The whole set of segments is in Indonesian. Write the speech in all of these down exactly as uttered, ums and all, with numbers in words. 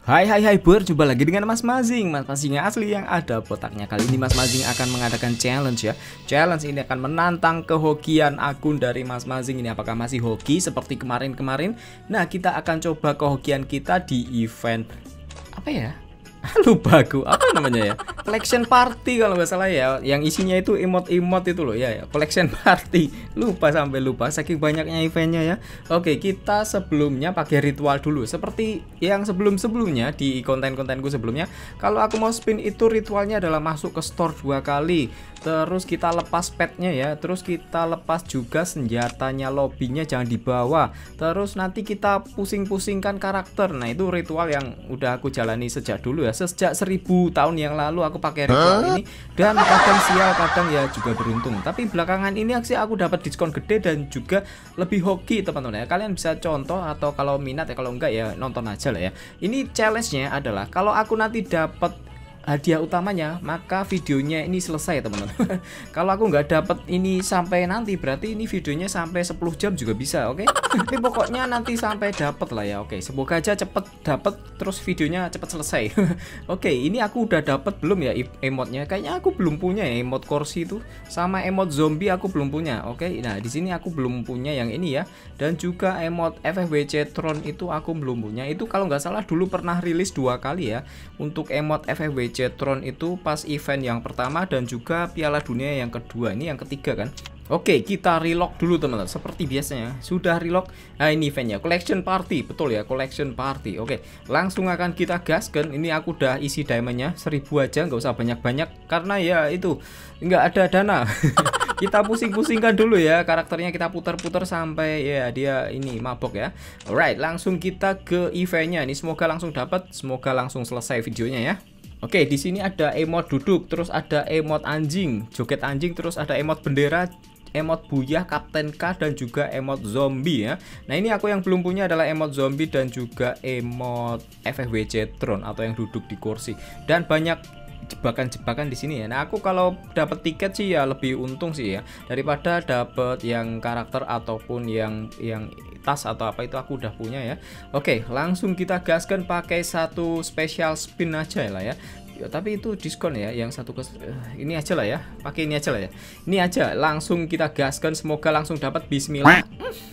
Hai hai hai, berjumpa lagi dengan Mas Mazing. Mas Mazing yang asli yang ada botaknya. Kali ini Mas Mazing akan mengadakan challenge ya. Challenge ini akan menantang kehokian akun dari Mas Mazing ini. Apakah masih hoki seperti kemarin-kemarin? Nah, kita akan coba kehokian kita di event apa ya? Lupa aku apa namanya ya, collection party kalau nggak salah ya, yang isinya itu emot-emot itu loh ya, ya collection party, lupa sampai lupa saking banyaknya eventnya ya. Oke, kita sebelumnya pakai ritual dulu seperti yang sebelum-sebelumnya di konten-kontenku sebelumnya. Kalau aku mau spin itu ritualnya adalah masuk ke store dua kali, terus kita lepas petnya ya, terus kita lepas juga senjatanya, lobbynya jangan dibawa, terus nanti kita pusing-pusingkan karakter. Nah, itu ritual yang udah aku jalani sejak dulu ya, sejak seribu tahun yang lalu aku pakai ritual ini, dan kadang sial kadang ya juga beruntung. Tapi belakangan ini aksi aku dapat diskon gede dan juga lebih hoki teman-teman ya. Kalian bisa contoh atau kalau minat ya, kalau enggak ya nonton aja lah ya. Ini challenge-nya adalah kalau aku nanti dapat hadiah utamanya maka videonya ini selesai teman-teman. Kalau aku nggak dapat ini sampai nanti berarti ini videonya sampai sepuluh jam juga bisa, oke? Tapi pokoknya nanti sampai dapat lah ya, oke? Semoga aja cepet dapat terus videonya cepet selesai. Oke, ini aku udah dapat belum ya emotnya? Kayaknya aku belum punya ya, emot kursi itu sama emot zombie aku belum punya, oke? Nah, di sini aku belum punya yang ini ya, dan juga emot F F W C Tron itu aku belum punya. Itu kalau nggak salah dulu pernah rilis dua kali ya untuk emot F F W C Tron itu pas event yang pertama dan juga Piala Dunia yang kedua. Ini yang ketiga kan. Oke, kita relock dulu teman-teman. Seperti biasanya sudah relock. Nah, ini eventnya collection party, betul ya, collection party. Oke, langsung akan kita gaskan. Ini aku udah isi diamondnya seribu aja, nggak usah banyak-banyak karena ya itu nggak ada dana. Kita pusing-pusingkan dulu ya karakternya, kita putar-putar sampai ya dia ini mabok ya. Alright, langsung kita ke eventnya. Ini semoga langsung dapat, semoga langsung selesai videonya ya. Oke, di sini ada emot duduk, terus ada emot anjing, joget anjing, terus ada emot bendera, emot buyah, Kapten K, dan juga emot zombie ya. Nah, ini aku yang belum punya adalah emot zombie dan juga emot F F W C Tron atau yang duduk di kursi. Dan banyak jebakan-jebakan di sini ya. Nah, aku kalau dapat tiket sih ya lebih untung sih ya daripada dapat yang karakter ataupun yang yang tas atau apa itu aku udah punya ya. Oke, langsung kita gaskan pakai satu special spin aja lah ya. Ya, tapi itu diskon ya, yang satu ke uh, ini aja lah ya, pakai ini aja lah ya, ini aja langsung kita gaskan, semoga langsung dapat. Bismillah.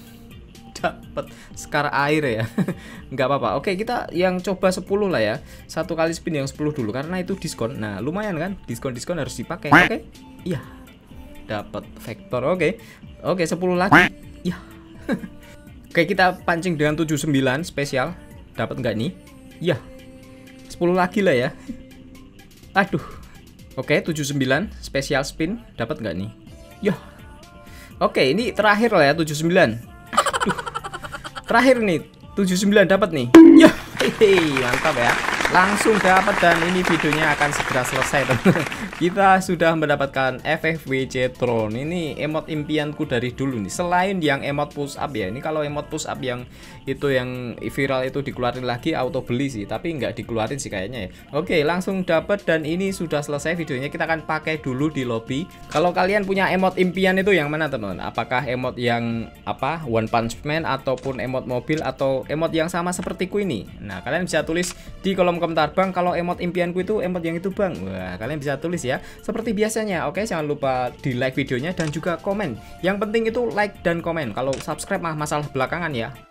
Dapat Scar air ya. Nggak apa-apa. Oke, kita yang coba sepuluh lah ya, satu kali spin yang sepuluh dulu karena itu diskon. Nah, lumayan kan, diskon-diskon harus dipakai. Oke, iya, dapat vektor. Oke, oke, sepuluh lagi ya. Oke, kita pancing dengan tujuh puluh sembilan spesial, dapat nggak nih? Ya, sepuluh lagi lah ya. Aduh. Oke, tujuh puluh sembilan spesial spin, dapat nggak nih? Ya. Oke, ini terakhir lah ya, tujuh puluh sembilan. Aduh. Terakhir nih, tujuh puluh sembilan dapat nih. Ya, hehe, mantap ya. Langsung dapat dan ini videonya akan segera selesai teman. Kita sudah mendapatkan F F W C Tron. Ini emot impianku dari dulu nih. Selain yang emot push up ya. Ini kalau emot push up yang itu yang viral itu dikeluarin lagi auto beli sih, tapi nggak dikeluarin sih kayaknya ya. Oke, langsung dapat dan ini sudah selesai videonya. Kita akan pakai dulu di lobby. Kalau kalian punya emot impian itu yang mana teman-teman? Apakah emot yang apa One Punch Man ataupun emot mobil atau emot yang sama sepertiku ini? Nah, kalian bisa tulis di kolom komentar, bang, kalau emot impianku itu emot yang itu bang. Wah, kalian bisa tulis ya seperti biasanya. Oke, jangan lupa di like videonya dan juga komen. Yang penting itu like dan komen. Kalau subscribe mah masalah belakangan ya.